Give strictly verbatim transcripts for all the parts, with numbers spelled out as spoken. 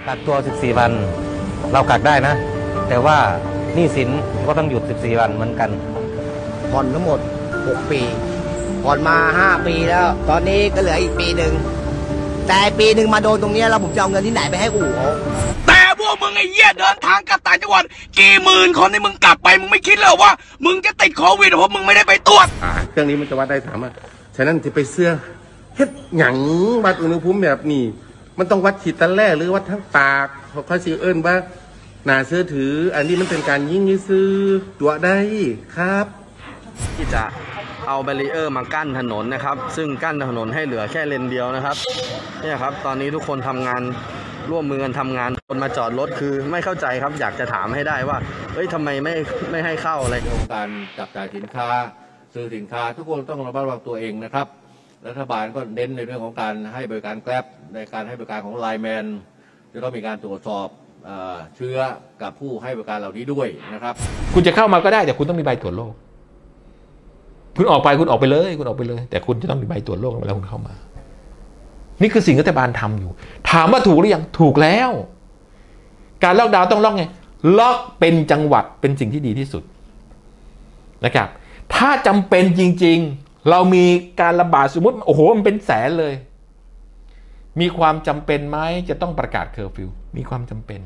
กักตัวสิบสี่วันเรากักได้นะแต่ว่าหนี้สินก็ต้องหยุดสิบสี่วันเหมือนกันผ่อนทั้งหมดหกปีผ่อนมาห้าปีแล้วตอนนี้ก็เหลืออีกปีหนึ่งแต่ปีหนึ่งมาโดนตรงนี้แล้วผมจะเอาเงินที่ไหนไปให้อู่เขาแต่พวกมึงไอ้เหี้ยเดินทางกลับต่างจังหวัดกี่หมื่นคนที่มึงกลับไปมึงไม่คิดเลยว่ามึงจะติดโควิดเพราะมึงไม่ได้ไปตรวจเครื่องนี้มันจะวัดได้ถามว่าฉะนั้นที่ไปเสื้อเฮ็ดหยังวัดอุณหภูมิแบบนี้มันต้องวัดขีดตะแล่หรือวัดทั้งปากเขาสิเอิ้นว่าน่าเชื่อถืออันนี้มันเป็นการยิ่งยิ่งซื้อตัวได้ครับที่จะเอาแบรีเออร์มากั้นถนนนะครับซึ่งกั้นถนนให้เหลือแค่เลนเดียวนะครับเนี่ยครับตอนนี้ทุกคนทำงานร่วมมือกันทำงานคนมาจอดรถคือไม่เข้าใจครับอยากจะถามให้ได้ว่าเฮ้ยทำไมไม่ไม่ให้เข้าอะไรการจับจ่ายสินค้าซื้อสินค้าทุกคนต้องระมัดระวังตัวเองนะครับรัฐบาลก็เน้นในเรื่องของการให้บริการแกร็บในการให้บริการของไลน์แมนจะต้องมีการตรวจสอบเชื้อกับผู้ให้บริการเหล่านี้ด้วยนะครับคุณจะเข้ามาก็ได้แต่คุณต้องมีใบตรวจโรคคุณออกไปคุณออกไปเลยคุณออกไปเลยแต่คุณจะต้องมีใบตรวจโรคเวลาคุณเข้ามานี่คือสิ่งที่รัฐบาลทำอยู่ถามว่าถูกหรือยังถูกแล้วการล็อกดาวน์ต้องล็อกไงล็อกเป็นจังหวัดเป็นสิ่งที่ดีที่สุดนะครับถ้าจำเป็นจริงๆเรามีการระบาดสมมติโอ้โหมันเป็นแสนเลยมีความจำเป็นไหมจะต้องประกาศเคอร์ฟิวมีความจำเป็น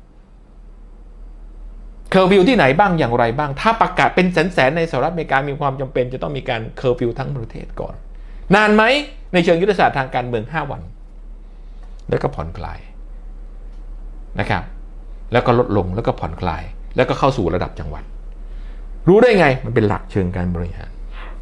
เคอร์ฟิวที่ไหนบ้างอย่างไรบ้างถ้าประกาศเป็นแสนๆในสหรัฐอเมริกามีความจำเป็นจะต้องมีการเคอร์ฟิวทั้งประเทศก่อนนานไหมในเชิงยุทธศาสตร์ทางการเมืองห้าวันแล้วก็ผ่อนคลายนะครับแล้วก็ลดลงแล้วก็ผ่อนคลายแล้วก็เข้าสู่ระดับจังหวัดรู้ได้ไงมันเป็นหลักเชิงการบริหาร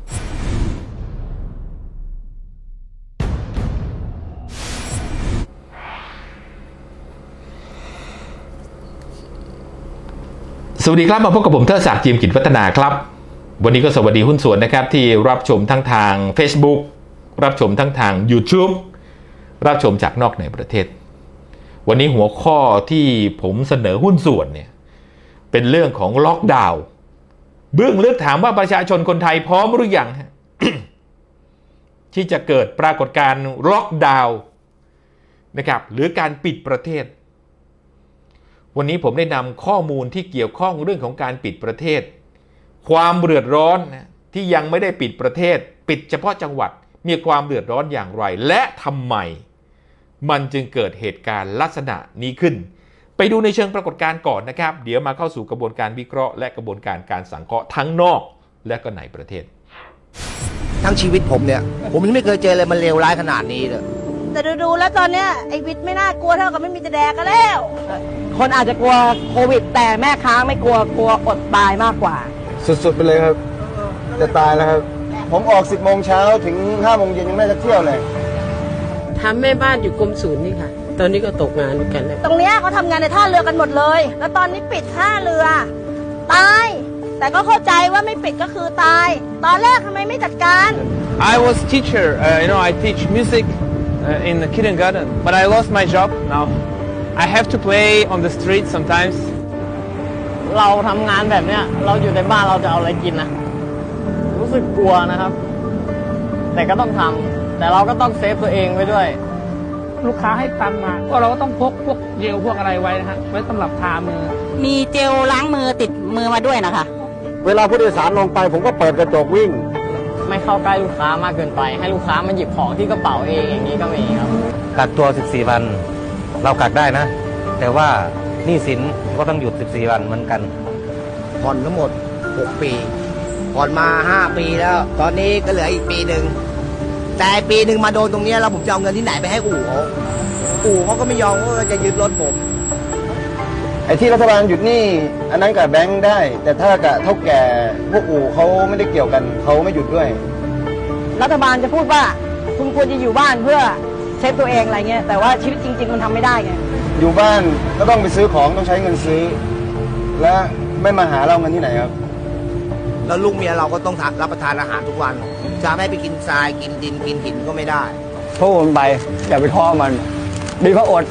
สวัสดีครับมาพบกับผมเทิดศักดิ์ จิมกิจวัฒนาครับวันนี้ก็สวัสดีหุ้นส่วนนะครับที่รับชมทั้งทาง Facebook รับชมทั้งทาง YouTube รับชมจากนอกในประเทศวันนี้หัวข้อที่ผมเสนอหุ้นส่วนเนี่ยเป็นเรื่องของล็อกดาวน์เบื้องลึกถามว่าประชาชนคนไทยพร้อมหรือยัง ที่จะเกิดปรากฏการณ์ล็อกดาวน์นะครับหรือการปิดประเทศวันนี้ผมได้นำข้อมูลที่เกี่ยวข้องเรื่องของการปิดประเทศความเดือดร้อนนะที่ยังไม่ได้ปิดประเทศปิดเฉพาะจังหวัดมีความเดือดร้อนอย่างไรและทำไมมันจึงเกิดเหตุการณ์ลักษณะนี้ขึ้นไปดูในเชิงปรากฏการณ์ก่อนนะครับเดี๋ยวมาเข้าสู่กระบวนการวิเคราะห์และกระบวนการการสังเคราะห์ทั้งนอกและก็ในประเทศทั้งชีวิตผมเนี่ยผมยังไม่เคยเจออะไรมันเลวร้ายขนาดนี้เลยแต่ดูๆแล้วตอนเนี้ยไอ้วิทย์ไม่น่ากลัวเท่ากับไม่มีจะแดกกันแล้วคนอาจจะกลัวโควิดแต่แม่ค้าไม่กลัวกลัวอดตายมากกว่าสุดๆไปเลยครับจะตายแล้วครับผมออกสิบโมงเช้าถึงห้าโมงเย็นยังไม่ได้เที่ยวเลยทำแม่บ้านอยู่กรมศูนย์นี่ค่ะตอนนี้ก็ตกงานกันเลยตรงเนี้ยเขาทำงานในท่าเรือกันหมดเลยแล้วตอนนี้ปิดท่าเรือตายแต่ก็เข้าใจว่าไม่ปิดก็คือตายตอนแรกทำไมไม่จัดการ I was teacher uh, you know I teach music uh, in the kindergarten but I lost my job now I have to play on the street sometimes เราทำงานแบบเนี้ยเราอยู่ในบ้านเราจะเอาอะไรกินนะรู้สึกกลัวนะครับแต่ก็ต้องทำแต่เราก็ต้องเซฟตัวเองไว้ด้วยลูกค้าให้ตังมาก็เราก็ต้องพกพวกเจลพวกอะไรไว้นะฮะไว้สำหรับทามือมีเจลล้างมือติดมือมาด้วยนะคะเวลาผู้โดยสารลงไปผมก็เปิดกระจกวิ่งไม่เข้าใกล้ลูกค้ามากเกินไปให้ลูกค้ามาหยิบของที่กระเป๋าเองอย่างนี้ก็มีครับกักตัวสิบสี่วันเรากักได้นะแต่ว่าหนี้สินก็ต้องหยุดสิบสี่วันเหมือนกันผ่อนทั้งหมดหกปีผ่อนมาห้าปีแล้วตอนนี้ก็เหลืออีกปีหนึ่งแต่ปีหนึ่งมาโดนตรงนี้แล้วผมจะเอาเงินที่ไหนไปให้อู่เขาอู่เขาก็ไม่ยอมว่าจะยึดรถผมไอ้ที่รัฐบาลหยุดหนี้อันนั้นกับแบงค์ได้แต่ถ้ากับเท่าแก่พวกอู่เขาไม่ได้เกี่ยวกันเขาไม่หยุดด้วยรัฐบาลจะพูดว่าคุณควรจะอยู่บ้านเพื่อเซฟตัวเองอะไรเงี้ยแต่ว่าชีวิตจริงๆมันทำไม่ได้ไงอยู่บ้านก็ต้องไปซื้อของต้องใช้เงินซื้อและไม่มาหาเราเงินที่ไหนครับแล้วลูกเมียเราก็ต้องรับประทานอาหารทุกวันจะไม่ไปกินทรายกินดินกินหินก็ไม่ได้โทษมันไปอย่าไปท้อมันดีก็อด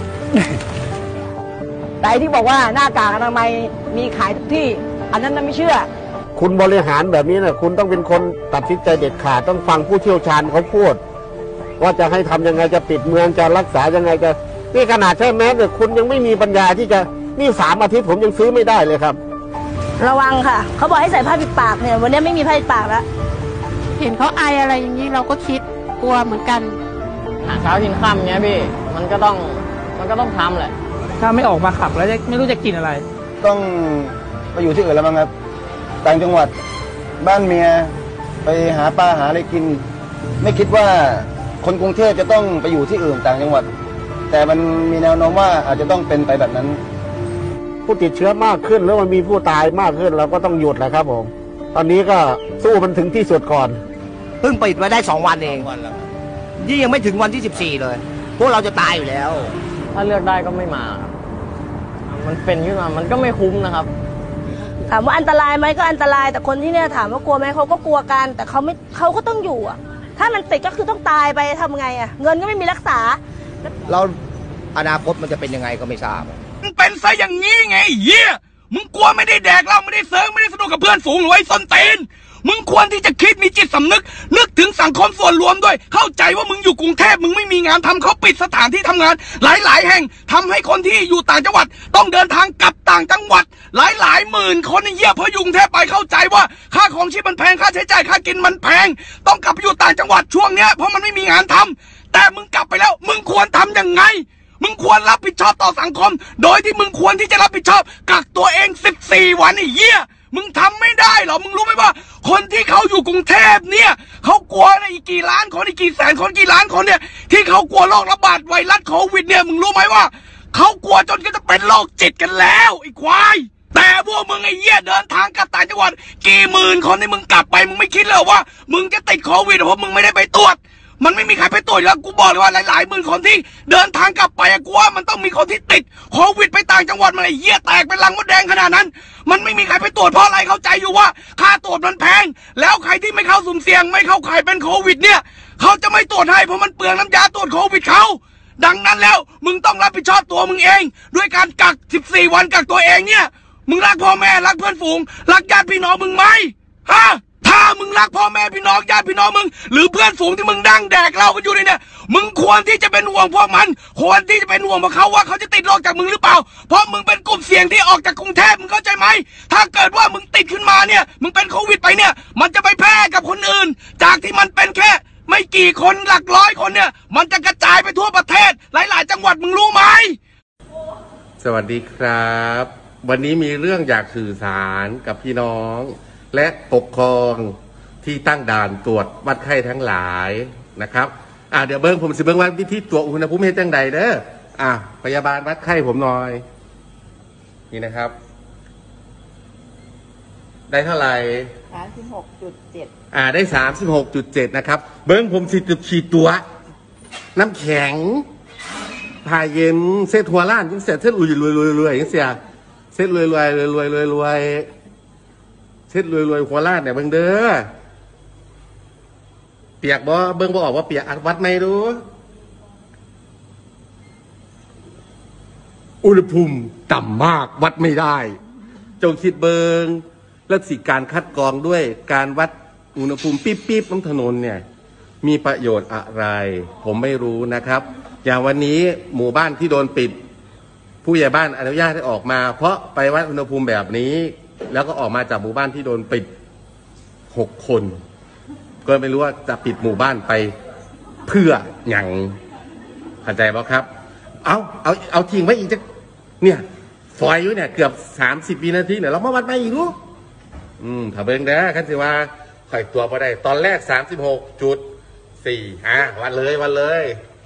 แต่ที่บอกว่าหน้ากากอนามัยมีขายทุกที่อันนั้นไม่เชื่อคุณบริหารแบบนี้นะคุณต้องเป็นคนตัดสินใจเด็ดขาดต้องฟังผู้เชี่ยวชาญเขาพูดว่าจะให้ทำยังไงจะปิดเมืองจะรักษายังไงจะนี่ขนาดใช้แมสเนี่ยคุณยังไม่มีปัญญาที่จะนี่สามอาทิตย์ผมยังซื้อไม่ได้เลยครับระวังค่ะเขาบอกให้ใส่ผ้าปิดปากเนี่ยวันนี้ไม่มีผ้าปิดปากแล้วเห็นเขาไออะไรอย่างนี้เราก็คิดกลัวเหมือนกันหาเช้ากินค่ำเนี้ยพี่มันก็ต้องมันก็ต้องทำแหละถ้าไม่ออกมาขับแล้วไม่รู้จะกินอะไรต้องไปอยู่ที่อื่นแล้วมั้งครับต่างจังหวัดบ้านเมียไปหาปลาหาอะไรกินไม่คิดว่าคนกรุงเทพจะต้องไปอยู่ที่อื่นต่างจังหวัดแต่มันมีแนวโน้มว่าอาจจะต้องเป็นไปแบบนั้นผู้ติดเชื้อมากขึ้นแล้วมันมีผู้ตายมากขึ้นเราก็ต้องหยุดแหละครับผมตอนนี้ก็สู้มันถึงที่สุดก่อนเพิ่งปิดมาได้สองวันเองยี่ยังไม่ถึงวันที่สิบสี่เลยพวกเราจะตายอยู่แล้วถ้าเลือกได้ก็ไม่มาครับมันเป็นขึ้นมามันก็ไม่คุ้มนะครับถามว่าอันตรายไหมก็อันตรายแต่คนที่เนี่ยถามว่ากลัวไหมเขาก็กลัวกันแต่เขาไม่เขาก็ต้องอยู่อ่ะถ้ามันติดก็คือต้องตายไปทำไงอ่ะเงินก็ไม่มีรักษาเราอนาคตมันจะเป็นยังไงก็ไม่ทราบมึงเป็นซะอย่างนี้ไงเหี้ยมึงกลัวไม่ได้แดกเหล้าไม่ได้เซิร์ฟไม่ได้สนุกกับเพื่อนฝูงหรือไอ้ส้นตีนมึงควรที่จะคิดมีจิตสำนึกนึกถึงสังคมส่วนรวมด้วยเข้าใจว่ามึงอยู่กรุงเทพมึงไม่มีงานทำเขาปิดสถานที่ทำงานหลายๆแห่งทำให้คนที่อยู่ต่างจังหวัดต้องเดินทางกลับต่างจังหวัดหลายๆหมื่นคนเหี้ยเพราะอยู่กรุงเทพไปเข้าใจว่าค่าของชีพมันแพงค่าใช้จ่ายค่ากินมันแพงต้องกลับไปอยู่ต่างจังหวัดช่วงเนี้ยเพราะมันไม่มีงานทำแต่มึงกลับไปแล้วมึงควรทำยังไงมึงควรรับผิดชอบต่อสังคมโดยที่มึงควรที่จะรับผิดชอบกักตัวเองสิบสี่วันไอ้เหี้ยมึงทำไม่ได้หรอมึงรู้ไหมว่าคนที่เขาอยู่กรุงเทพเนี่ยเขากลัวนะอีกกี่ล้านคนอีกกี่แสนคนกี่ล้านคนเนี่ยที่เขากลัวโรคระบาดไวรัสโควิดเนี่ยมึงรู้ไหมว่าเขากลัวจนก็จะเป็นโรคจิตกันแล้วไอ้ควายแต่พวกมึงไอ้เหี้ยเดินทางกลับต่างจังหวัดกี่หมื่นคนที่มึงกลับไปมึงไม่คิดเลยว่ามึงจะติดโควิดเพราะมึงไม่ได้ไปตรวจมันไม่มีใครไปตรวจแล้วกูบอกเลยว่าหลายๆหมื่นคนที่เดินทางกลับไปกูว่ามันต้องมีคนที่ติดโควิดไปต่างจังหวัดมันไอ้เหี้ยแตกเป็นรังมดแดงขนาดนั้นมันไม่มีใครไปตรวจเพราะอะไรเข้าใจอยู่ว่าค่าตรวจมันแพงแล้วใครที่ไม่เข้าสุ่มเสี่ยงไม่เข้าใครเป็นโควิดเนี่ยเขาจะไม่ตรวจให้เพราะมันเปลืองน้ำยาตรวจโควิดเขาดังนั้นแล้วมึงต้องรับผิดชอบตัวมึงเองด้วยการกักสิบสี่วันกักตัวเองเนี่ยมึงรักพ่อแม่รักเพื่อนฝูงรักญาติพี่น้องมึงไหมฮะถ้ามึงรักพ่อแม่พี่น้องญาติพี่น้องมึงหรือเพื่อนฝูงที่มึงดังแดกเหล้ากันอยู่เนี่ยมึงควรที่จะเป็นห่วงพวกมันควรที่จะเป็นห่วงพวกเขาว่าเขาจะติดโรคจากมึงหรือเปล่าเพราะมึงเป็นกลุ่มเสี่ยงที่ออกจากกรุงเทพมึงเข้าใจไหมถ้าเกิดว่ามึงติดขึ้นมาเนี่ยมึงเป็นโควิดไปเนี่ยมันจะไปแพร่กับคนอื่นจากที่มันเป็นแค่ไม่กี่คนหลักร้อยคนเนี่ยมันจะกระจายไปทั่วประเทศหลายๆจังหวัดมึงรู้ไหมสวัสดีครับวันนี้มีเรื่องอยากสื่อสารกับพี่น้องและปกครองที่ตั้งด่านตรวจวัดไข้ทั้งหลายนะครับอ่าเดี๋ยวเบิ้งผมสิเบิ้งว่าวิธีตรวจอุณหภูมิให้จังใดเด้ออ่ะพยาบาลวัดไข้ผมหน่อยนี่นะครับได้เท่าไหร่สามสิบหกจุดเจ็ดอ่าได้สามสิบหกจุดเจ็ดนะครับเบิ้งผมสิจุดฉีดตัวน้ำแข็งผ่าเย็นเส้นทัวล่านยังเสียเส้นลุยรวยรวยรวยยังเสียเส้นรวยรวยรวยรวยรวยรวยเส้นรวยรวยหัวล่านเนี่ยเบิ้งเด้อเปียกบ่เบิ้งบ่ออกว่าเปียกอัดวัดไม่รู้อุณหภูมิต่ำมากวัดไม่ได้จงคิดเบิงและสิการคัดกรองด้วยการวัดอุณหภูมิปิ๊บปิ๊บน้ำถนนเนี่ยมีประโยชน์อะไรผมไม่รู้นะครับอย่างวันนี้หมู่บ้านที่โดนปิดผู้ใหญ่บ้านอนุญาตให้ออกมาเพราะไปวัดอุณหภูมิแบบนี้แล้วก็ออกมาจากหมู่บ้านที่โดนปิดหกคนก็ไม่รู้ว่าจะปิดหมู่บ้านไปเพื่ออย่างเข้าใจป่ะครับเอาเอาเอาทิ้งไว้อีกจะเนี่ยฝอยอยู่เนี่ยเกือบสามสิบวินาทีเนี่ยเรามาวัดไม่อีกรู้อืมถ้าเบิ่งได้คันสิว่าข่อยตัวพอได้ตอนแรกสามสิบหกจุดสี่อ่ะวัดเลยวัดเลย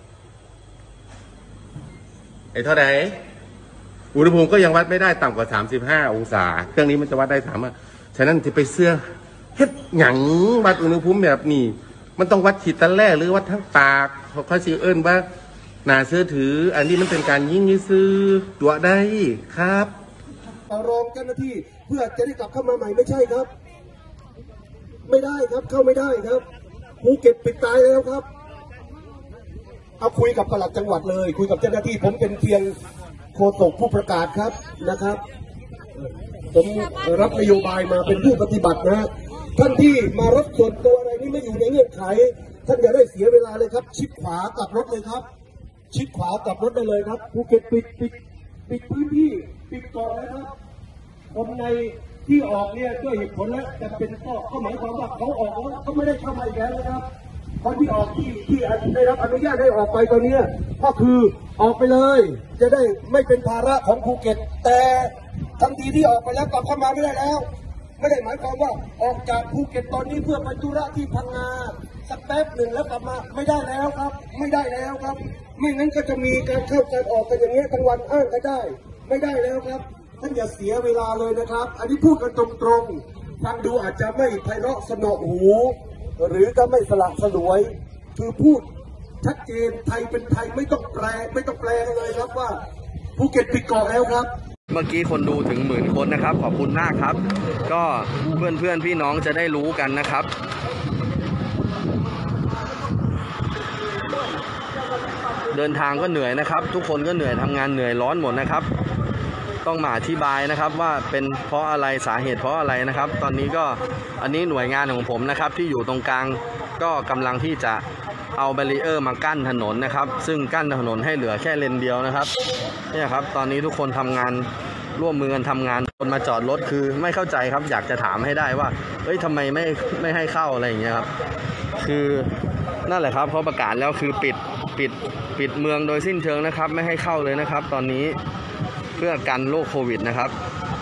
ไอ้เท่าไหร่อุณหภูมิก็ยังวัดไม่ได้ต่ำกว่าสามสิบห้าองศาเครื่องนี้มันจะวัดได้ถามว่าฉะนั้นที่ไปเสื้อเฮ็ดหยังวัดอุณหภูมิแบบนี้มันต้องวัดขีดตะแล่หรือวัดทั้งปากเขาเขาสิเอิ้นว่าน่าเชื่อถืออันนี้มันเป็นการยิ่งยิ่งซื้อตัวได้ครับต่อรองเจ้าหน้าที่เพื่อจะได้กลับเข้ามาใหม่ไม่ใช่ครับไม่ได้ครับเข้าไม่ได้ครับภูเก็ตปิดตายแล้วครับเอาคุยกับปลัดจังหวัดเลยคุยกับเจ้าหน้าที่ผมเป็นเพียงโฆษกผู้ประกาศครับนะครับผมรับนโยบายมาเป็นผู้ปฏิบัตินะท่านที่มารถส่วนตัวอะไรนี่ไม่อยู่ในเงื่อนไขท่านอย่าได้เสียเวลาเลยครับชิดขวากลับรถเลยครับชิดขวากลับรถได้เลยครับภูเก็ตปิดปิดปิดพื้นที่ปิดเกาะแล้วครับคนในที่ออกเนี่ยด้วยเหตุผลและจำเป็นก็ก็หมายความว่าเขาออกแล้วเขาไม่ได้เข้ามาอีกแล้วนะครับคนที่ออกที่ที่ได้รับอนุญาตให้ออกไปตอนนี้ก็คือออกไปเลยจะได้ไม่เป็นภาระของภูเก็ตแต่ทันทีที่ออกไปแล้วกลับเข้ามาไม่ได้แล้วไม่ได้หมายความว่าออกจากภูเก็ตตอนนี้เพื่อไปธุระที่พังงาสักแป๊บหนึ่งแล้วกลับมาไม่ได้แล้วครับไม่ได้แล้วครับไม่งั้นก็จะมีการเข้าการออกกันอย่างนี้ทั้งวันอ้างก็ได้ไม่ได้แล้วครับท่านอย่าเสียเวลาเลยนะครับอันนี้พูดกันตรงๆฟังดูอาจจะไม่ไพเราะสนอหูหรือก็ไม่สละสลวยคือพูดชัดเจนไทยเป็นไทยไม่ต้องแปลไม่ต้องแปลเลยครับว่าภูเก็ตปิดเกาะแล้วครับเมื่อกี้คนดูถึงหมื่นคนนะครับขอบคุณมากครับก็เพื่อนเพื่อนพี่น้องจะได้รู้กันนะครับเดินทางก็เหนื่อยนะครับทุกคนก็เหนื่อยทำงานเหนื่อยร้อนหมดนะครับต้องมาอธิบายนะครับว่าเป็นเพราะอะไรสาเหตุเพราะอะไรนะครับตอนนี้ก็อันนี้หน่วยงานของผมนะครับที่อยู่ตรงกลางก็กำลังที่จะเอาแบรีเออร์มากั้นถนนนะครับซึ่งกั้นถนนให้เหลือแค่เลนเดียวนะครับเนี่ยครับตอนนี้ทุกคนทำงานร่วมมือกันทำงานคนมาจอดรถคือไม่เข้าใจครับอยากจะถามให้ได้ว่าเฮ้ยทำไมไม่ไม่ให้เข้าอะไรอย่างเงี้ยครับคือนั่นแหละครับเขาประกาศแล้วคือปิดปิดปิดเมืองโดยสิ้นเชิงนะครับไม่ให้เข้าเลยนะครับตอนนี้เพื่อกันโรคโควิดนะครับ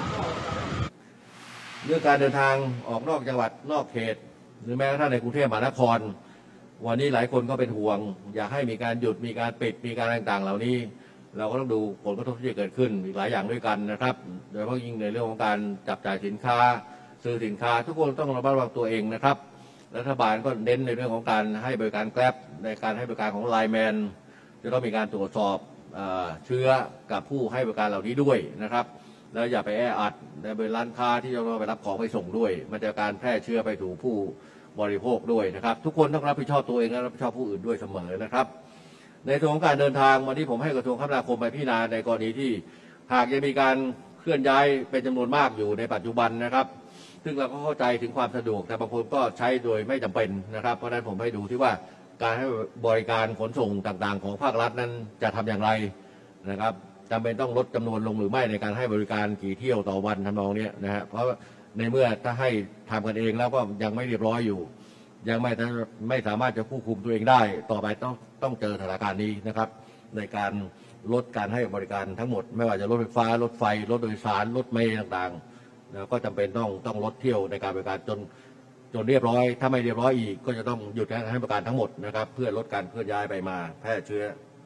เรื่องการเดินทางออกนอกจังหวัดนอกเขตหรือแม้กระทั่งในกรุงเทพมหานครวันนี้หลายคนก็เป็นห่วงอยากให้มีการหยุดมีการปิดมีการต่างๆเหล่านี้เราก็ต้องดูผลกระทบที่จะเกิดขึ้นอีกหลายอย่างด้วยกันนะครับโดยเฉพาะยิ่งในเรื่องของการจับจ่ายสินค้าซื้อสินค้าทุกคนต้องระมัดระวังตัวเองนะครับรัฐบาลก็เน้นในเรื่องของการให้บริการแกร็บในการให้บริการของไลน์แมนจะต้องมีการตรวจสอบเชื้อกับผู้ให้บริการเหล่านี้ด้วยนะครับแล้วอย่าไปแออัดในบริเวณร้านค้าที่จะต้องไปรับของไปส่งด้วยมันจะการแพร่เชื้อไปถูกผู้บริโภคด้วยนะครับทุกคนต้องรับผิดชอบตัวเองและรับผิดชอบผู้อื่นด้วยเสมอนะครับในส่วนของการเดินทางวันนี้ผมให้กระทรวงคมนาคมไปพิจารณาในกรณีที่หากยังมีการเคลื่อนย้ายเป็นจำนวนมากอยู่ในปัจจุบันนะครับซึ่งเราก็เข้าใจถึงความสะดวกแต่บางคนก็ใช้โดยไม่จำเป็นนะครับเพราะฉะนั้นผมให้ดูที่ว่าการให้บริการขนส่งต่างๆของภาครัฐนั้นจะทำอย่างไรนะครับจำเป็นต้องลดจำนวนลงหรือไม่ในการให้บริการกี่เที่ยวต่อวันทำนองนี้นะฮะเพราะในเมื่อถ้าให้ทำกันเองแล้วก็ยังไม่เรียบร้อยอยู่ยังไม่ไม่สามารถจะควบคุมตัวเองได้ต่อไปต้องต้องเจอสถานการณ์นี้นะครับในการลดการให้บริการทั้งหมดไม่ว่าจะรถไฟฟ้ารถไฟรถโดยสารรถเมล์ต่างๆนะก็จำเป็นต้องต้องลดเที่ยวในการบริการจนจนเรียบร้อยถ้าไม่เรียบร้อยอีกก็จะต้องหยุดการให้บริการทั้งหมดนะครับเพื่อลดการเคลื่อนย้ายไปมาแพร่เชื้อ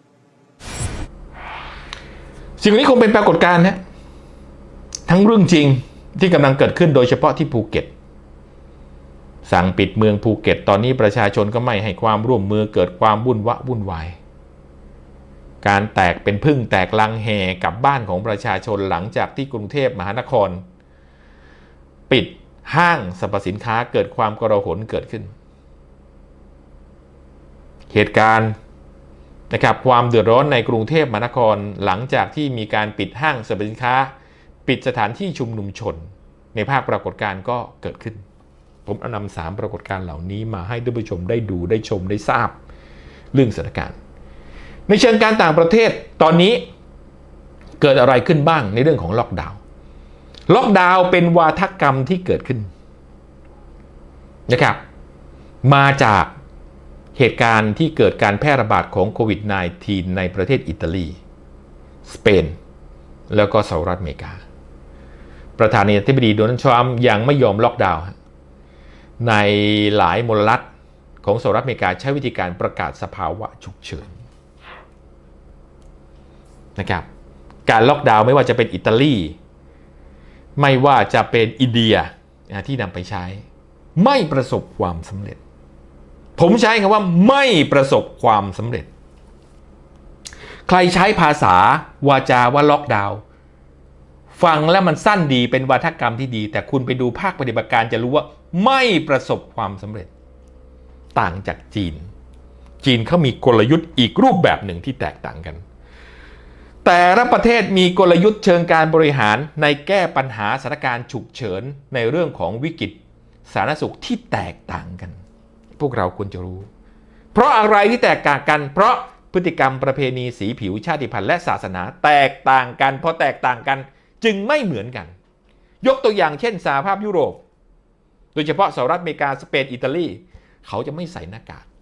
สิ่งนี้คงเป็นปรากฏการณ์นะทั้งเรื่องจริงที่กำลังเกิดขึ้นโดยเฉพาะที่ภูเก็ตสั่งปิดเมืองภูเก็ตตอนนี้ประชาชนก็ไม่ให้ความร่วมมือเกิดความวุ่นวะวุ่นวายการแตกเป็นพึ่งแตกลังแห่กับบ้านของประชาชนหลังจากที่กรุงเทพมหานครปิดห้างสรรพสินค้าเกิดความกระหนเกิดขึ้นเหตุการณ์นะครับความเดือดร้อนในกรุงเทพมหานครหลังจากที่มีการปิดห้างสรรพสินค้าปิดสถานที่ชุมนุมชนในภาคปรากฏการณ์ก็เกิดขึ้นผมเอานำสามปรากฏการณ์เหล่านี้มาให้ท่านผู้ชมได้ดูได้ชมได้ทราบเรื่องสถานการณ์ในเชิงการต่างประเทศตอนนี้เกิดอะไรขึ้นบ้างในเรื่องของล็อกดาวน์ล็อกดาวน์เป็นวาทกรรมที่เกิดขึ้นนะครับมาจากเหตุการณ์ที่เกิดการแพร่ระบาดของโควิด สิบเก้า ในประเทศอิตาลีสเปนแล้วก็สหรัฐอเมริกาประธานาธิบดีโดนัลด์ทรัมป์ยังไม่ยอมล็อกดาวน์ในหลายมลรัฐของสหรัฐอเมริกาใช้วิธีการประกาศสภาวะฉุกเฉินนะครับการล็อกดาวน์ไม่ว่าจะเป็นอิตาลีไม่ว่าจะเป็นอินเดียที่นำไปใช้ไม่ประสบความสำเร็จผมใช้คำว่าไม่ประสบความสำเร็จใครใช้ภาษาวาจาว่าล็อกดาวน์ฟังแล้วมันสั้นดีเป็นวาทกรรมที่ดีแต่คุณไปดูภาคปฏิบัติการจะรู้ว่าไม่ประสบความสำเร็จต่างจากจีนจีนเขามีกลยุทธ์อีกรูปแบบหนึ่งที่แตกต่างกันแต่ละประเทศมีกลยุทธ์เชิงการบริหารในแก้ปัญหาสถานการณ์ฉุกเฉินในเรื่องของวิกฤตสาธารณสุขที่แตกต่างกันพวกเราควรจะรู้เพราะอะไรที่แตกต่างกันเพราะพฤติกรรมประเพณีสีผิวชาติพันธุ์และศาสนาแตกต่างกันพอแตกต่างกันจึงไม่เหมือนกันยกตัวอย่างเช่นสหภาพยุโรปโดยเฉพาะสหรัฐอเมริกาสเปนอิตาลีเขาจะไม่ใส่หน้ากาก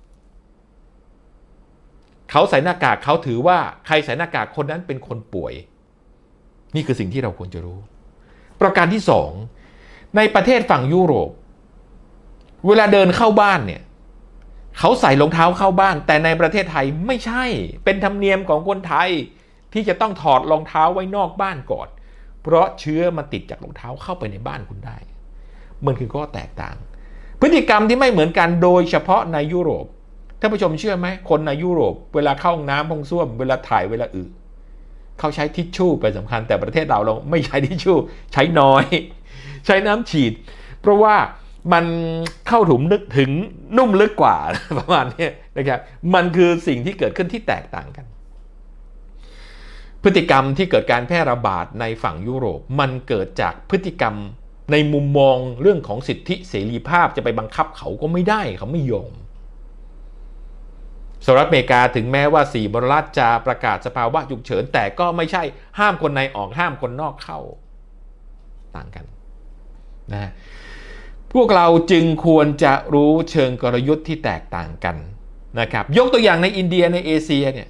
เขาใส่หน้ากากเขาถือว่าใครใส่หน้ากากคนนั้นเป็นคนป่วยนี่คือสิ่งที่เราควรจะรู้ประการที่สองในประเทศฝั่งยุโรปเวลาเดินเข้าบ้านเนี่ยเขาใส่รองเท้าเข้าบ้านแต่ในประเทศไทยไม่ใช่เป็นธรรมเนียมของคนไทยที่จะต้องถอดรองเท้าไว้นอกบ้านก่อนเพราะเชื้อมันติดจากรองเท้าเข้าไปในบ้านคุณได้มันคือข้อแตกต่างพฤติกรรมที่ไม่เหมือนกันโดยเฉพาะในยุโรปท่านผู้ชมเชื่อไหมคนในยุโรปเวลาเข้าห้องน้ำห้องส้วมเวลาถ่ายเวลาอึเขาใช้ทิชชู่เป็นสำคัญแต่ประเทศเราเราไม่ใช้ทิชชู่ใช้น้อยใช้น้ำฉีดเพราะว่ามันเข้าถุงนึกถึงนุ่มลึกกว่าประมาณนี้นะครับมันคือสิ่งที่เกิดขึ้นที่แตกต่างกันพฤติกรรมที่เกิดการแพร่ระบาดในฝั่งยุโรปมันเกิดจากพฤติกรรมในมุมมองเรื่องของสิทธิเสรีภาพจะไปบังคับเขาก็ไม่ได้เขาไม่ยอมสหรัฐอเมริกาถึงแม้ว่าสี่มลรัฐจะประกาศสภาวะฉุกเฉินแต่ก็ไม่ใช่ห้ามคนในออกห้ามคนนอกเข้าต่างกันนะพวกเราจึงควรจะรู้เชิงกลยุทธ์ที่แตกต่างกันนะครับยกตัวอย่างในอินเดียในเอเชียเนี่ย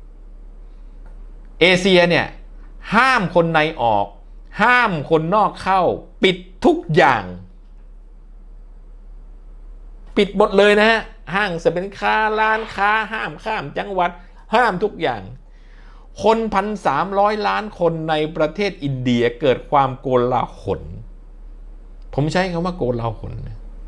เอเชียเนี่ยห้ามคนในออกห้ามคนนอกเข้าปิดทุกอย่างปิดหมดเลยนะฮะห้างสรรพสินค้าร้านค้าห้ามข้ามจังหวัดห้ามทุกอย่างคนพันสามร้อยล้านคนในประเทศอินเดียเกิดความโกลาหลผมใช้คำว่าโกลาหล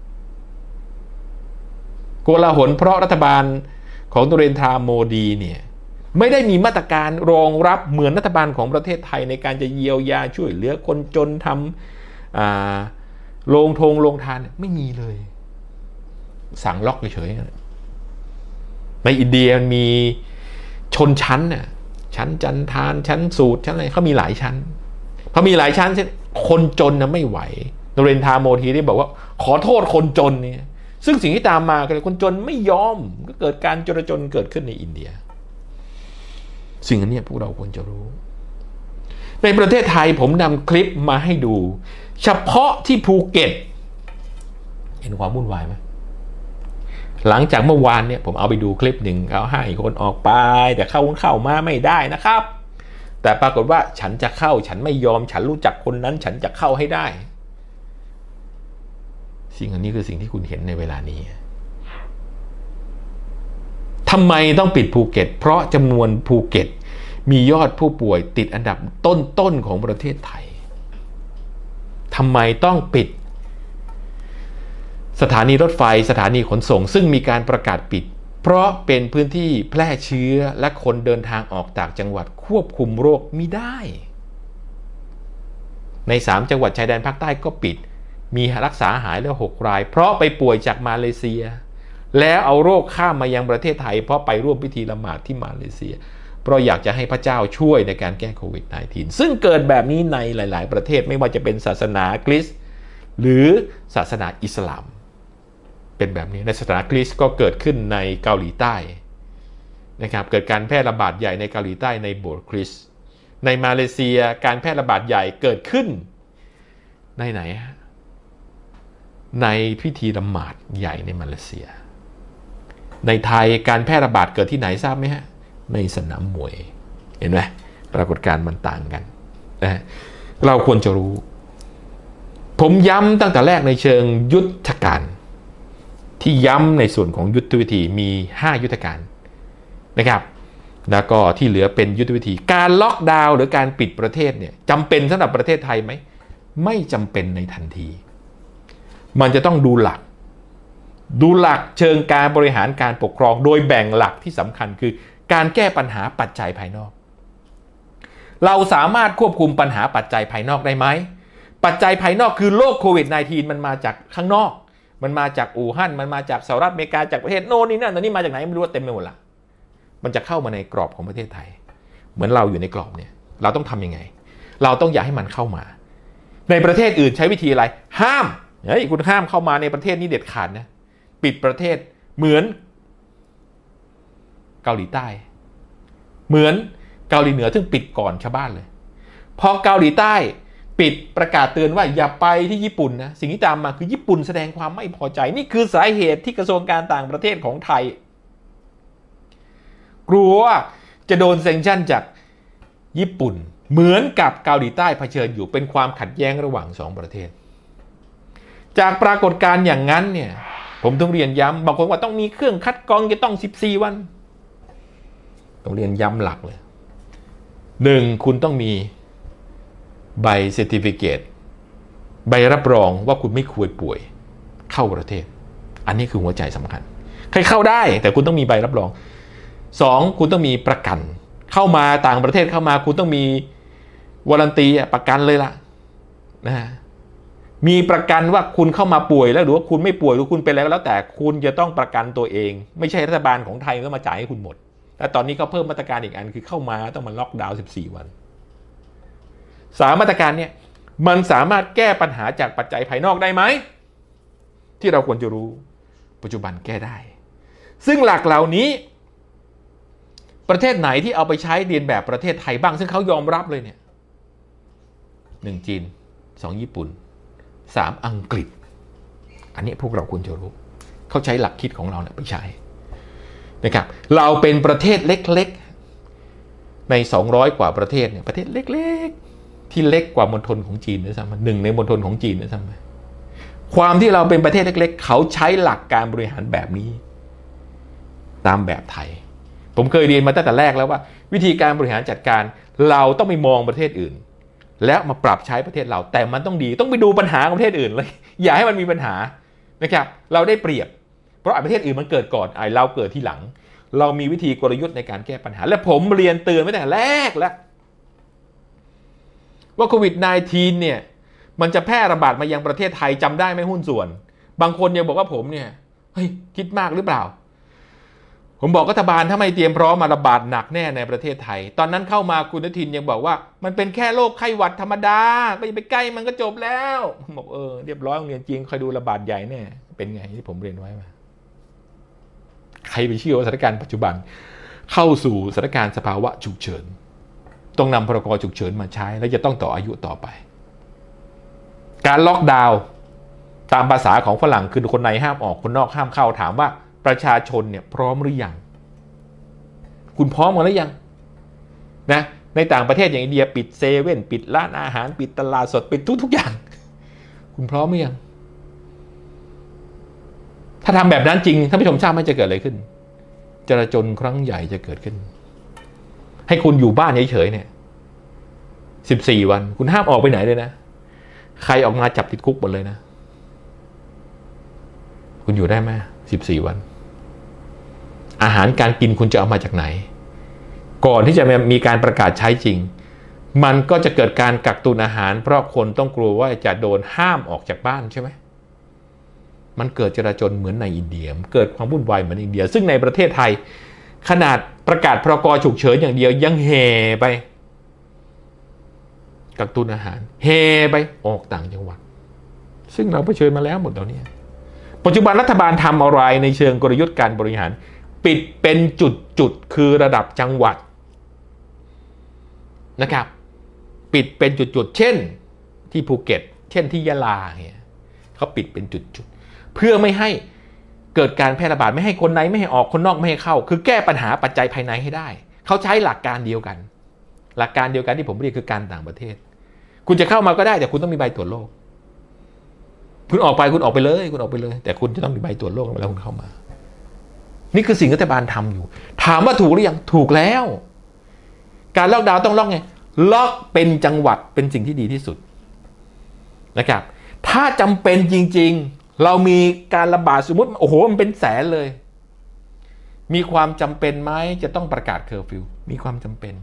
โกลาหลเพราะรัฐบาลของนเรนทราโมดีเนี่ยไม่ได้มีมาตรการรองรับเหมือนรัฐบาลของประเทศไทยในการจะเยียวยาช่วยเหลือคนจนทำโรงทงโรงทานไม่มีเลยสั่งล็อกเฉยๆในอินเดียมีชนชั้นน่ะชั้นจันทานชั้นสูตรชั้นอะไรเขามีหลายชั้นพอมีหลายชั้นคนจนนะไม่ไหวนเรนทราโมดีได้บอกว่าขอโทษคนจนเนี่ยซึ่งสิ่งที่ตามมาคือคนจนไม่ยอมก็เกิดการจลาจลเกิดขึ้นในอินเดียสิ่งนี้พวกเราควรจะรู้ในประเทศไทยผมนำคลิปมาให้ดูเฉพาะที่ภูเก็ตเห็นความวุ่นวายไหมหลังจากเมื่อวานเนี่ยผมเอาไปดูคลิปหนึ่งเขาให้คนออกไปแต่เข้าเข้ามาไม่ได้นะครับแต่ปรากฏว่าฉันจะเข้าฉันไม่ยอมฉันรู้จักคนนั้นฉันจะเข้าให้ได้สิ่งอันนี้คือสิ่งที่คุณเห็นในเวลานี้ทำไมต้องปิดภูเก็ตเพราะจำนวนภูเก็ตมียอดผู้ป่วยติดอันดับต้นๆของประเทศไทยทำไมต้องปิดสถานีรถไฟสถานีขนส่งซึ่งมีการประกาศปิดเพราะเป็นพื้นที่แพร่เชื้อและคนเดินทางออกจากจังหวัดควบคุมโรคมิได้ในสามจังหวัดชายแดนภาคใต้ก็ปิดมีรักษาหายแล้วหกรายเพราะไปป่วยจากมาเลเซียแล้วเอาโรคข้ามมายังประเทศไทยเพราะไปร่วมพิธีละหมาดที่มาเลเซียเพราะอยากจะให้พระเจ้าช่วยในการแก้โควิด สิบเก้า ซึ่งเกิดแบบนี้ในหลายๆประเทศไม่ว่าจะเป็นศาสนาคริสต์หรือศาสนาอิสลามเป็นแบบนี้ในศาสนาคริสต์ก็เกิดขึ้นในเกาหลีใต้นะครับเกิดการแพร่ระบาดใหญ่ในเกาหลีใต้ในโบสถ์คริสต์ในมาเลเซียการแพร่ระบาดใหญ่เกิดขึ้นในไหนในพิธีละหมาดใหญ่ในมาเลเซียในไทยการแพร่ระบาดเกิดที่ไหนทราบไหมฮะในสนามมวยเห็นไหมปรากฏการณ์มันต่างกันนะเราควรจะรู้ผมย้ำตั้งแต่แรกในเชิงยุทธการที่ย้ำในส่วนของยุทธวิธีมีห้ายุทธการนะครับแล้วก็ที่เหลือเป็นยุทธวิธีการล็อกดาวน์หรือการปิดประเทศเนี่ยจำเป็นสำหรับประเทศไทยไหมไม่จำเป็นในทันทีมันจะต้องดูหลักดูหลักเชิงการบริหารการปกครองโดยแบ่งหลักที่สำคัญคือการแก้ปัญหาปัจจัยภายนอกเราสามารถควบคุมปัญหาปัจจัยภายนอกได้ไหมปัจจัยภายนอกคือโรคโควิด สิบเก้า มันมาจากข้างนอกมันมาจากอู่ฮั่นมันมาจากสหรัฐอเมริกาจากประเทศโน่นนี่นั่นตอนนี้มาจากไหนไม่รู้ว่าเต็มไปหมดละมันจะเข้ามาในกรอบของประเทศไทยเหมือนเราอยู่ในกรอบเนี่ยเราต้องทำยังไงเราต้องอย่าให้มันเข้ามาในประเทศอื่นใช้วิธีอะไรห้ามเฮ้ยคุณห้ามเข้ามาในประเทศนี้เด็ดขาดนะปิดประเทศเหมือนเกาหลีใต้เหมือนเกาหลีเหนือซึ่งปิดก่อนชาวบ้านเลยพอเกาหลีใต้ปิดประกาศเตือนว่าอย่าไปที่ญี่ปุ่นนะสิ่งที่ตามมาคือญี่ปุ่นแสดงความไม่พอใจนี่คือสาเหตุที่กระทรวงการต่างประเทศของไทยกลัวว่าจะโดนแซงชั่นจากญี่ปุ่นเหมือนกับเกาหลีใต้เผชิญอยู่เป็นความขัดแย้งระหว่างสองประเทศจากปรากฏการณ์อย่างนั้นเนี่ยผมต้องเรียนย้ำบางคนว่าต้องมีเครื่องคัดกรองจะต้องสิบสี่วันต้องเรียนย้ำหลักเลยหนึ่งคุณต้องมีใบเซอร์ติฟิเคตใบรับรองว่าคุณไม่ควรป่วยเข้าประเทศอันนี้คือหัวใจสำคัญใครเข้าได้แต่คุณต้องมีใบรับรองสองคุณต้องมีประกันเข้ามาต่างประเทศเข้ามาคุณต้องมีวารันตีประกันเลยล่ะนะมีประกันว่าคุณเข้ามาป่วยแล้วหรือว่าคุณไม่ป่วยหรือคุณเป็นอะไรก็แล้วแต่คุณจะต้องประกันตัวเองไม่ใช่รัฐบาลของไทยก็มาจ่ายให้คุณหมดแต่ตอนนี้ก็เพิ่มมาตรการอีกอันคือเข้ามาต้องมาล็อกดาวน์สิบสี่วันสามมาตรการเนี่ยมันสามารถแก้ปัญหาจากปัจจัยภายนอกได้ไหมที่เราควรจะรู้ปัจจุบันแก้ได้ซึ่งหลักเหล่านี้ประเทศไหนที่เอาไปใช้เรียนแบบประเทศไทยบ้างซึ่งเขายอมรับเลยเนี่ยหนึ่งจีนสองญี่ปุ่นสามอังกฤษอันนี้พวกเราควรจะรู้เขาใช้หลักคิดของเราเนี่ยไปใช้นะครับเราเป็นประเทศเล็กๆในสองร้อยกว่าประเทศเนี่ยประเทศเล็กๆที่เล็กกว่ามณฑลของจีนด้วยซ้ำหนึ่งในมณฑลของจีนด้วยซ้ำความที่เราเป็นประเทศเล็กๆเขาใช้หลักการบริหารแบบนี้ตามแบบไทยผมเคยเรียนมาตั้งแต่แรกแล้วว่าวิธีการบริหารจัดการเราต้องไปมองประเทศอื่นแล้วมาปรับใช้ประเทศเราแต่มันต้องดีต้องไปดูปัญหาของประเทศอื่นเลยอย่าให้มันมีปัญหานะครับเราได้เปรียบเพราะประเทศอื่นมันเกิดก่อนไอ้เราเกิดทีหลังเรามีวิธีกลยุทธ์ในการแก้ปัญหาและผมเรียนเตือนไว้แต่แรกแล้วว่าโควิด สิบเก้า เนี่ยมันจะแพร่ระบาดมายังประเทศไทยจำได้ไหมหุ้นส่วนบางคนยังบอกว่าผมเนี่ยเฮ้ยคิดมากหรือเปล่าผมบอกรัฐบาลถ้าไม่เตรียมพร้อมมาระบาดหนักแน่ในประเทศไทยตอนนั้นเข้ามาคุณอนุทินยังบอกว่ามันเป็นแค่โรคไข้หวัดธรรมดาก็อย่าไปใกล้มันก็จบแล้วผมบอกเออเรียบร้อยโรงเรียนจริงคอยดูระบาดใหญ่แน่เป็นไงที่ผมเรียนไว้มาใครไปเชื่อว่าสถานการณ์ปัจจุบันเข้าสู่สถานการณ์สภาวะฉุกเฉินต้องนำพรกฉุกเฉินมาใช้และจะต้องต่ออายุต่อไปการล็อกดาวน์ตามภาษาของฝรั่งคือคนในห้ามออกคนนอกห้ามเข้าถามว่าประชาชนเนี่ยพร้อมหรือยังคุณพร้อมกันหรือยังนะในต่างประเทศอย่างอินเดียปิดเซเว่นปิดร้านอาหารปิดตลาดสดปิดทุกทุกอย่างคุณพร้อมหรือยังถ้าทำแบบนั้นจริงท่านผู้ชมทราบไหมจะเกิดอะไรขึ้นจลาจลครั้งใหญ่จะเกิดขึ้นให้คุณอยู่บ้านเฉยๆเนี่ยสิบสี่วันคุณห้ามออกไปไหนเลยนะใครออกมาจับติดคุกหมดเลยนะคุณอยู่ได้ไหมสิบสี่วันอาหารการกินคุณจะเอามาจากไหนก่อนที่จะมีการประกาศใช้จริงมันก็จะเกิดการกักตุนอาหารเพราะคนต้องกลัวว่าจะโดนห้ามออกจากบ้านใช่ไหมมันเกิดจลาจลเหมือนในอินเดียเกิดความวุ่นวายเหมือนอินเดียซึ่งในประเทศไทยขนาดประกาศพรกฉุกเฉินอย่างเดียวยังเฮไปกักตุนอาหารเฮไปออกต่างจังหวัดซึ่งเราเผชิญมาแล้วหมดแล้วเนี่ยปัจจุบันรัฐบาลทำอะไรในเชิงกลยุทธ์การบริหารปิดเป็นจุดๆคือระดับจังหวัดนะครับปิดเป็นจุดๆเช่นที่ภูเก็ตเช่นที่ยะลาเนี่ยเขาปิดเป็นจุดๆเพื่อไม่ให้เกิดการแพร่ระบาดไม่ให้คนในไม่ให้ออกคนนอกไม่ให้เข้าคือแก้ปัญหาปัจจัยภายในให้ได้เขาใช้หลักการเดียวกันหลักการเดียวกันที่ผมเรียกคือการต่างประเทศคุณจะเข้ามาก็ได้แต่คุณต้องมีใบตรวจโรคคุณออกไปคุณออกไปเลยคุณออกไปเลยแต่คุณจะต้องมีใบตรวจโรคแล้วคุณเข้ามานี่คือสิ่งที่รัฐบาลทำอยู่ถามว่าถูกหรือยังถูกแล้วการล็อกดาวน์ต้องล็อกไงล็อกเป็นจังหวัดเป็นสิ่งที่ดีที่สุดนะครับถ้าจำเป็นจริงๆเรามีการระบาดสมมติโอ้โหมันเป็นแสนเลยมีความจำเป็นไหมจะต้องประกาศเคอร์ฟิวมีความจำเป็น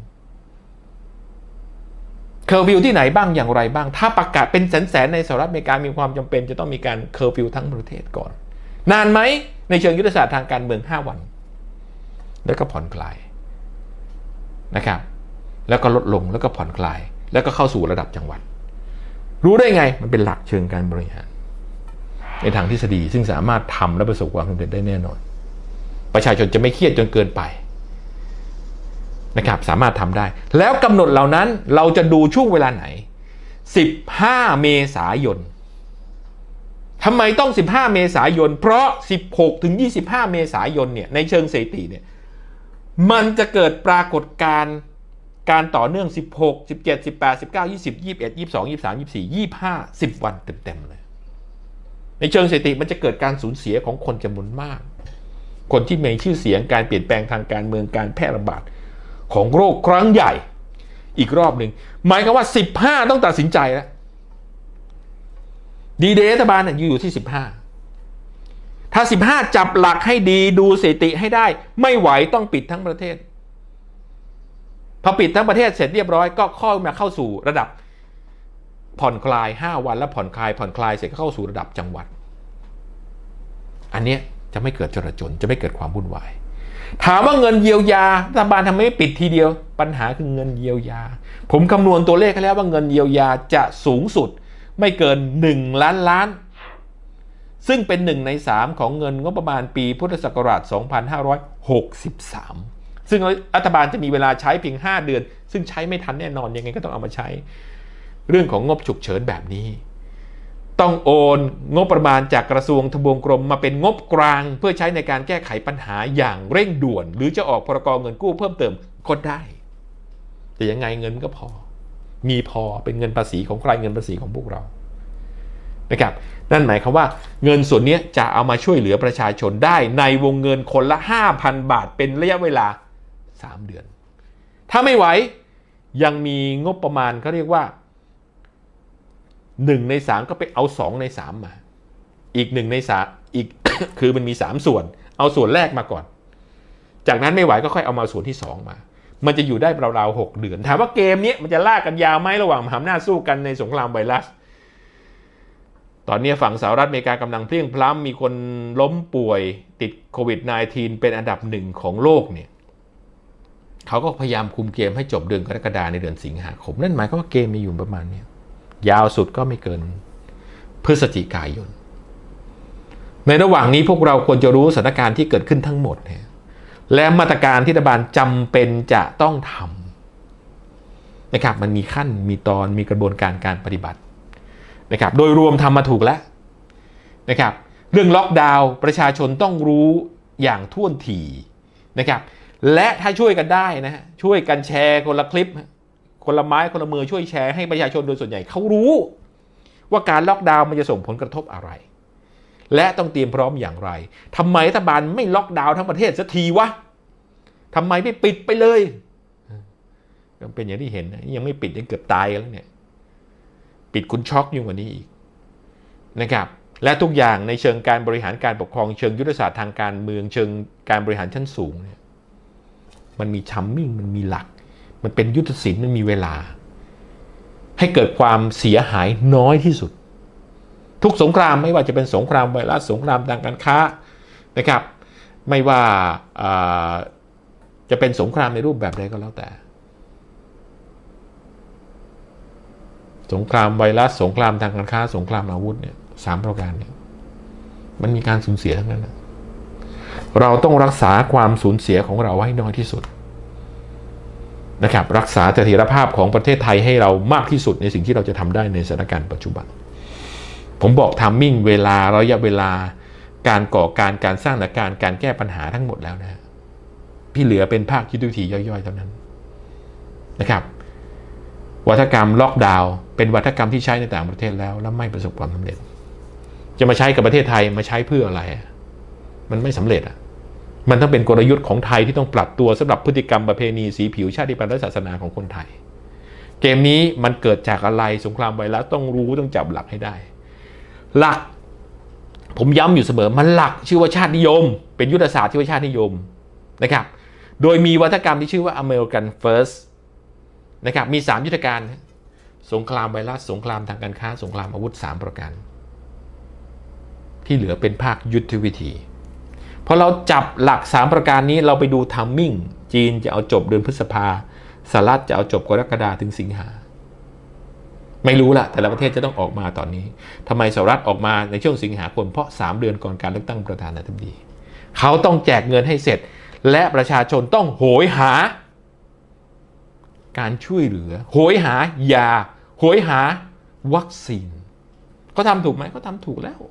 เคอร์ฟิวที่ไหนบ้างอย่างไรบ้างถ้าประกาศเป็นแสนๆในสหรัฐอเมริกามีความจำเป็นจะต้องมีการเคอร์ฟิวทั้งประเทศก่อนนานไหมในเชิงยุทธศาสตร์ทางการเมืองห้าวันแล้วก็ผ่อนคลายนะครับแล้วก็ลดลงแล้วก็ผ่อนคลายแล้วก็เข้าสู่ระดับจังหวัดรู้ได้ไงมันเป็นหลักเชิงการบริหารในทางทฤษฎีซึ่งสามารถทำและประสบความสำเร็จได้แน่นอนประชาชนจะไม่เครียดจนเกินไปนะครับสามารถทำได้แล้วกำหนดเหล่านั้นเราจะดูช่วงเวลาไหนสิบห้าเมษายนทำไมต้องสิบห้าเมษายนเพราะสิบหกถึงยี่สิบห้าเมษายนเนี่ยในเชิงสถิติเนี่ยมันจะเกิดปรากฏการณ์การต่อเนื่องสิบหก สิบเจ็ด สิบแปด สิบเก้า ยี่สิบ ยี่สิบเอ็ด ยี่สิบสอง ยี่สิบสาม ยี่สิบสี่ ยี่สิบห้า สิบวันเต็มๆเลยในเชิงสถิติมันจะเกิดการสูญเสียของคนจำนวนมากคนที่มีชื่อเสียงการเปลี่ยนแปลงทางการเมืองการแพร่ระบาดของโรคครั้งใหญ่อีกรอบหนึ่งหมายความว่าสิบห้าต้องตัดสินใจแล้วดีเดย์รัฐบาลอยู่อยู่ที่สิบห้าถ้าสิบห้าจับหลักให้ดีดูสถิติให้ได้ไม่ไหวต้องปิดทั้งประเทศพอปิดทั้งประเทศเสร็จเรียบร้อยก็เข้ามาเข้าสู่ระดับผ่อนคลายห้าวันแล้วผ่อนคลายผ่อนคลายเสร็จก็เข้าสู่ระดับจังหวัดอันนี้จะไม่เกิดจลาจลจะไม่เกิดความวุ่นวายถามว่าเงินเยียวยารัฐบาลทำไมไม่ปิดทีเดียวปัญหาคือเงินเยียวยาผมคำนวณตัวเลขให้แล้วว่าเงินเยียวยาจะสูงสุดไม่เกินหนึ่งล้านล้านซึ่งเป็นหนึ่งในสามของเงินงบประมาณปีพุทธศักราชสองพันห้าร้อยหกสิบสามซึ่งรัฐบาลจะมีเวลาใช้เพียงห้าเดือนซึ่งใช้ไม่ทันแน่นอนยังไงก็ต้องเอามาใช้เรื่องของงบฉุกเฉินแบบนี้ต้องโอนงบประมาณจากกระทรวงทบวงกรมมาเป็นงบกลางเพื่อใช้ในการแก้ไขปัญหาอย่างเร่งด่วนหรือจะออกพรกเงินกู้เพิ่มเติมก็ได้แต่ยังไงเงินก็พอมีพอเป็นเงินภาษีของใครเงินภาษีของพวกเรานะครับนั่นหมายความว่าเงินส่วนนี้จะเอามาช่วยเหลือประชาชนได้ในวงเงินคนละ ห้าพัน บาทเป็นระยะเวลาสามเดือนถ้าไม่ไหวยังมีงบประมาณเขาเรียกว่าหนึ่งในสามก็ไปเอาสองในสามมาอีกหนึ่งในสามอีก คือมันมีสามส่วนเอาส่วนแรกมาก่อนจากนั้นไม่ไหวก็ค่อยเอามาส่วนที่สองมามันจะอยู่ได้ราวๆหกเดือนถามว่าเกมนี้มันจะลากกันยาวไหมระหว่างมหาอำนาจสู้กันในสงครามไวรัสตอนนี้ฝั่งสหรัฐอเมริกากำลังเพลียงพล้ำมีคนล้มป่วยติดโควิด สิบเก้า เป็นอันดับหนึ่งของโลกเนี่ยเขาก็พยายามคุมเกมให้จบเดือนกรกฎาคมในเดือนสิงหาคมนั่นหมายความว่าเกมมีอยู่ประมาณนี้ยาวสุดก็ไม่เกินพฤศจิกายนในระหว่างนี้พวกเราควรจะรู้สถานการณ์ที่เกิดขึ้นทั้งหมดเนี่ยและมาตรการที่รัฐบาลจำเป็นจะต้องทำนะครับมันมีขั้นมีตอนมีกระบวนการการปฏิบัตินะครับโดยรวมทำมาถูกแล้วนะครับเรื่องล็อกดาวน์ประชาชนต้องรู้อย่างท่วนทีนะครับและถ้าช่วยกันได้นะฮะช่วยกันแชร์คนละคลิปคนละไม้คนละมือช่วยแชร์ให้ประชาชนโดยส่วนใหญ่เขารู้ว่าการล็อกดาวน์มันจะส่งผลกระทบอะไรและต้องเตรียมพร้อมอย่างไรทำไมรัฐบาลไม่ล็อกดาวน์ทั้งประเทศสักทีวะทำไมไม่ปิดไปเลยก็เป็นอย่างที่เห็นนะยังไม่ปิดยังเกือบตายแล้วเนี่ยปิดคุณช็อกยิ่งกว่านี้อีกนะครับและทุกอย่างในเชิงการบริหารการปกครองเชิงยุทธศาสตร์ทางการเมืองเชิงการบริหารชั้นสูงเนี่ยมันมีชัมมิ่งมันมีหลักมันเป็นยุทธศิลป์มันมีเวลาให้เกิดความเสียหายน้อยที่สุดทุกสงครามไม่ว่าจะเป็นสงครามไวรัสสงครามทางการค้านะครับไม่ว่าจะเป็นสงครามในรูปแบบใดก็แล้วแต่สงครามไวรัสสงครามทางการค้าสงครามอาวุธเนี่ยสามประการเนี่ยมันมีการสูญเสียทั้งนั้นนะเราต้องรักษาความสูญเสียของเราให้น้อยที่สุดนะครับรักษาเสถียรภาพของประเทศไทยให้เรามากที่สุดในสิ่งที่เราจะทำได้ในสถานการณ์ปัจจุบันผมบอกทัมมิ่งเวลาระยะเวลาการก่อการการสร้างสถานการณ์การแก้ปัญหาทั้งหมดแล้วนะพี่เหลือเป็นภาคยุทธวิธีย่อยๆเท่านั้นนะครับวัฒกรรมล็อกดาวน์เป็นวัฒกรรมที่ใช้ในต่างประเทศแล้วแล้วไม่ประสบความสำเร็จจะมาใช้กับประเทศไทยมาใช้เพื่ออะไรมันไม่สำเร็จอ่ะมันต้องเป็นกลยุทธ์ของไทยที่ต้องปรับตัวสำหรับพฤติกรรมประเพณีสีผิวชาติพันธุ์และศาสนาของคนไทยเกมนี้มันเกิดจากอะไรสงครามไวรัสต้องรู้ต้องจับหลักให้ได้หลักผมย้ำอยู่เสมอมันหลักชื่อว่าชาตินิยมเป็นยุทธศาสตร์ที่ว่าชาตินิยมนะครับโดยมีวัฒกรรมที่ชื่อว่า American First นะครับมีสามยุทธการสงครามไวรัสสงครามทางการค้าสงครามอาวุธสามประการที่เหลือเป็นภาคยุทธวิธีพอเราจับหลักสามประการนี้เราไปดูทัมมิ่งจีนจะเอาจบเดือนพฤษภาสหรัฐจะเอาจบกรกฎาคมถึงสิงหาไม่รู้ละแต่ละประเทศจะต้องออกมาตอนนี้ทำไมสหรัฐออกมาในช่วงสิงหาคมเพราะสามเดือนก่อนการเลือกตั้งประธานาธิบดีเขาต้องแจกเงินให้เสร็จและประชาชนต้องโหยหาการช่วยเหลือโหยหายาโหยหาวัคซีนเขาทำถูกไหมเขาทำถูกแล้ว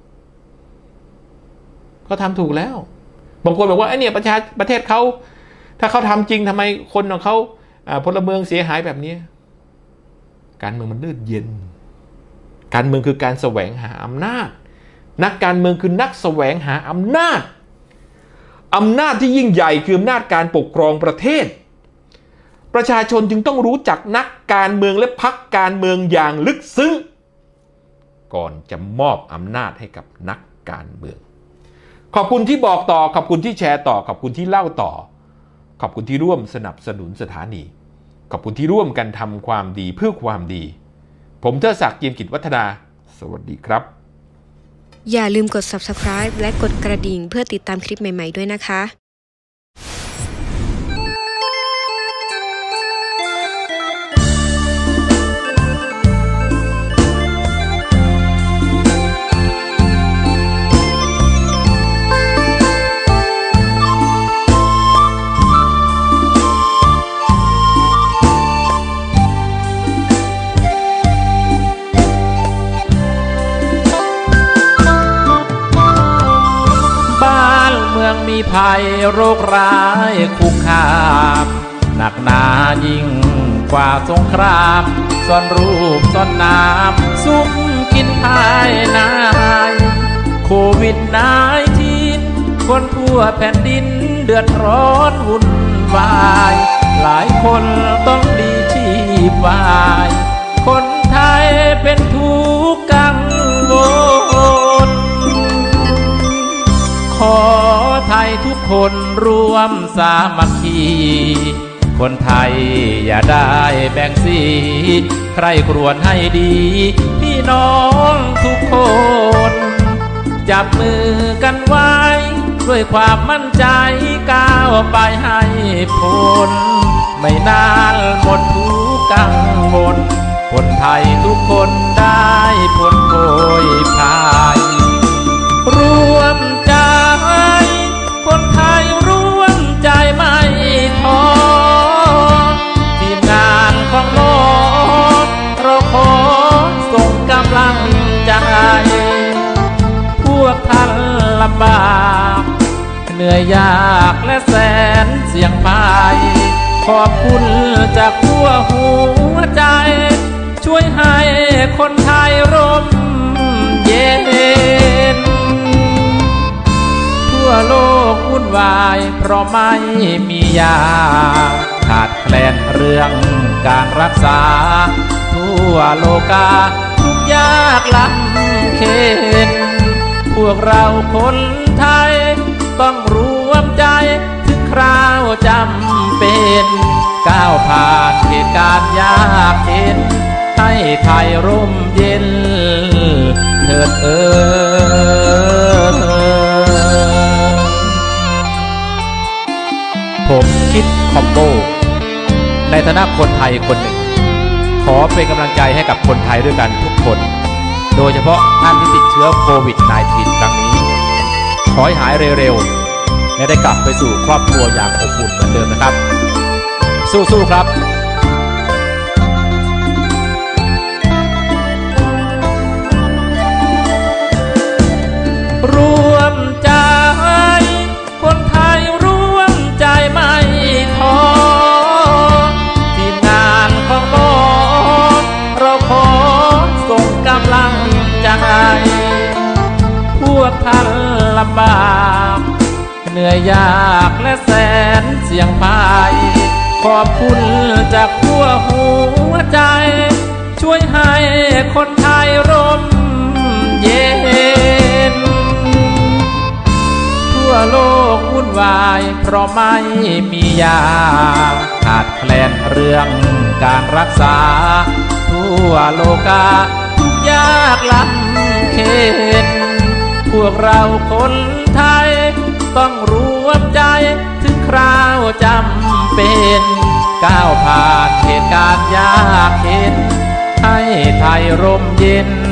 เขาทำถูกแล้วบางคนบอกว่าไอ้เนี่ยประชาประเทศเขาถ้าเขาทำจริงทำไมคนของเขาพลเมืองเสียหายแบบนี้การเมืองมันเลือดเย็นการเมืองคือการแสวงหาอำนาจนักการเมืองคือนักแสวงหาอำนาจอำนาจที่ยิ่งใหญ่คืออำนาจการปกครองประเทศประชาชนจึงต้องรู้จักนักการเมืองและพรรคการเมืองอย่างลึกซึ้งก่อนจะมอบอำนาจให้กับนักการเมืองขอบคุณที่บอกต่อขอบคุณที่แชร์ต่อขอบคุณที่เล่าต่อขอบคุณที่ร่วมสนับสนุนสถานีขอบคุณที่ร่วมกันทำความดีเพื่อความดีผมเทิดศักดิ์ เจียมกิจวัฒนาสวัสดีครับอย่าลืมกด ซับสไครบ์ และกดกระดิ่งเพื่อติดตามคลิปใหม่ๆด้วยนะคะมีภัยโรคร้ายคุกคามหนักหนายิ่งกว่าสงครามซ่อนรูปซ่อนน้ำซุ่มกินภายในโควิดสิบเก้า คนทั่วแผ่นดินเดือดร้อนวุ่นวายหลายคนต้องหลีชีพวายคนไทยเป็นทุกข์กังวลขอไทยทุกคนร่วมสามัคคีคนไทยอย่าได้แบ่งสีใครครวญให้ดีพี่น้องทุกคนจับมือกันไว้ด้วยความมั่นใจก้าวไปให้พ้นไม่นานหมดทุกกังวลคนไทยทุกคนได้พ้นโผยพายร่วมใจคนไทยร่วมใจไม่ท้อทีมงานของหมอเราขอส่งกำลังใจพวกท่านลำบากเหนื่อยยากและแสนเสี่ยงภัยขอบคุณจากทั่วหัวใจช่วยให้คนไทยร่มเย็นทั่วโลกวุ่นวายเพราะไม่มียาขาดแคลนเรื่องการรักษาทั่วโลกาทุกยากลำเค็ญพวกเราคนไทยต้องรวมใจถึงคราวจำเป็นก้าวผ่านเหตุการณ์ยากเข็ญให้ไทยร่มเย็นเถิดเอ่ยผมคิดคอมโบในฐานะคนไทยคนหนึ่งขอเป็นกำลังใจให้กับคนไทยด้วยกันทุกคนโดยเฉพาะท่านที่ติดเชื้อโควิด สิบเก้า ครั้งนี้ขอให้หายเร็วๆและได้กลับไปสู่ครอบครัวอย่างอบอุ่นเหมือนเดิมนะครับสู้ๆครับรวมใจคนไทยร่วมใจไม่ท้อทีมงานของหมอเราขอส่งกำลังใจพวกท่านลำบากเหนื่อยยากและแสนเสี่ยงภัยขอบคุณจากทั่วหัวใจช่วยให้คนไทยร่มเย็นทั่วโลกวุ่นวายเพราะไม่มียาขาดแคลนเรื่องการรักษาทั่วโลกาทุกยากลำเค็ญพวกเราคนไทยต้องรวมใจถึงคราวจำเป็นก้าวผ่านเหตุการณ์ยากเข็ญให้ไทยร่มเย็น